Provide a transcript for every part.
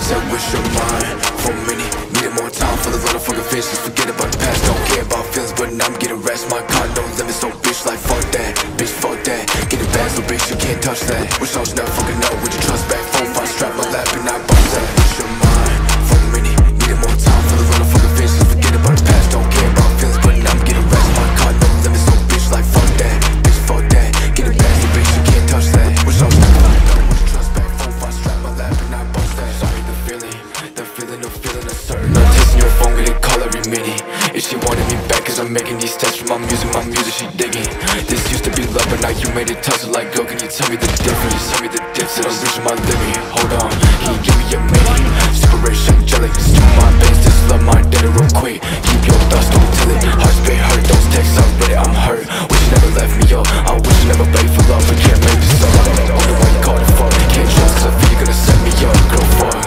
said wish you're mine. For a minute, needed more time for the little fucking fish. Just forget about the past, don't care about feelings, but I'm getting rest. My car no limits, so bitch like fuck that, bitch fuck that. Getting bad, so bitch you can't touch that. Wish I was never fucking know, would you trust back? 4-5 strap my lap and I bust that. Wish you're mine. For a minute, needed more time for the little fucking fish. Just forget about the past, don't care about feelings, but I'm getting rest. My car no limits, so bitch like fuck that, bitch fuck that. Getting bad, so bitch you can't touch that. Wish I was never fucking know, would you trust back? 4-5 strap my lap and I bust that. Sorry, the feeling uncertain. I'm texting your phone, getting call every minute. If she wanted me back, cause I'm making these steps for my music she digging. This used to be love, but now you made it tough. So like, girl, can you tell me the difference? Tell me the difference. I'm reaching my limit. Hold on, can you give me a minute? Super rich, angelic, still my best. This love my data real quick. Keep your thoughts, don't tell it. Hearts been hurt, those texts I read it, I'm hurt. Wish you never left me, yo. I wish you never begged for love, but can't make this up. Wonder why you called it fuck. Can't trust, cause I feel you're gonna set me up. Girl, fuck,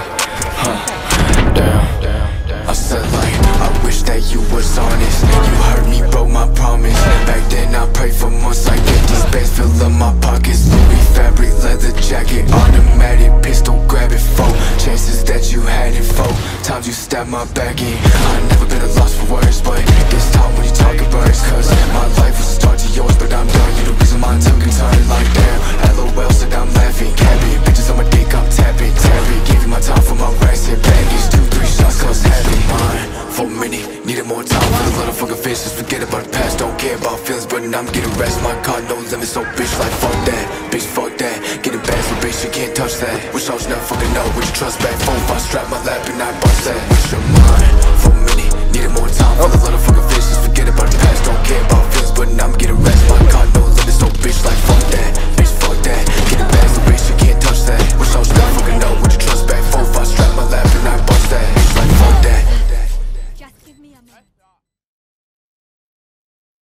damn. I said like, I wish that you was honest. You hurt me, broke my promise. Back then I prayed for months. I get these bags, fill up my pockets. Louis fabric, leather jacket, automatic pistol, grab it for chances that you had it for. Times you stabbed my back in. I never been at loss for words, but this time when you talking birds. Cause my life was a start to yours, but I'm done. You the reason mine took a turn like damn. LOL said I'm laughing, cabin. Bitches on my dick, I'm tapping. Gave you my time for my racks and baggage. 2-3 shots, cause having mine. For a minute, needed more time for the little fucking fish. Just forget about the past, don't care about feelings, but I'm getting rest. My car no limits, so bitch like fuck that, bitch fuck that. Getting bad, so bitch you can't touch that. Wish I was never fucking know, would you trust back? 4-5 strap my lap and I bust that. Wish you're mine. For a minute, needed more time for the little fucking fish. Just forget about the past, don't care about feelings, but I'm getting rest. My car no limits, so bitch like fuck that, bitch fuck that. Getting bad, so bitch you can't touch that. Wish I was never fucking know, would you trust back? 4-5 strap my lap and I bust that. Bitch like fuck that. Just give me a minute.